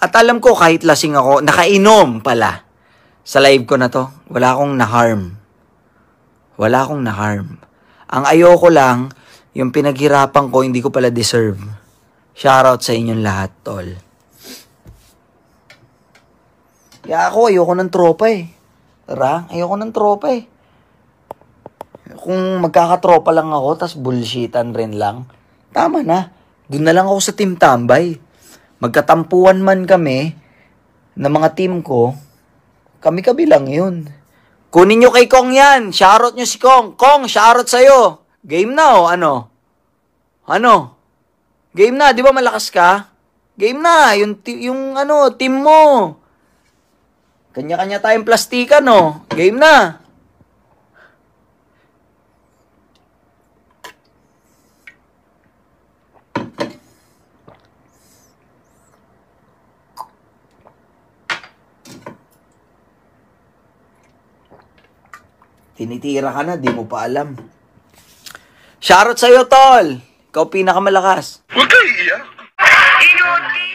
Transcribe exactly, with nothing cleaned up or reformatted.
At alam ko kahit lasing ako, nakainom pala. Sa live ko na to, wala akong na-harm. Wala akong na-harm. Ang ayoko lang, yung pinaghirapan ko, hindi ko pala deserve. Shoutout sa inyong lahat, tol. Kaya ako, ayoko ng tropa eh. Tara, ayoko ng tropa eh. Kung magkakatropa lang ako, tas bullshitan rin lang, tama na. Doon na lang ako sa team tambay. Magkatampuan man kami, na mga team ko, kami-kabi lang yun. Kunin nyo kay Kong yan. Shoutout nyo si Kong. Kong, shoutout sa'yo. Game na o ano? Ano? Game na, di ba malakas ka? Game na, yung, yung ano, team mo. Kanya-kanya tayong plastikan, no? Game na. Tinitira ka na, di mo pa alam. Shoutout sa'yo, tol. Ikaw pinakamalakas. Huwag kang iiyak.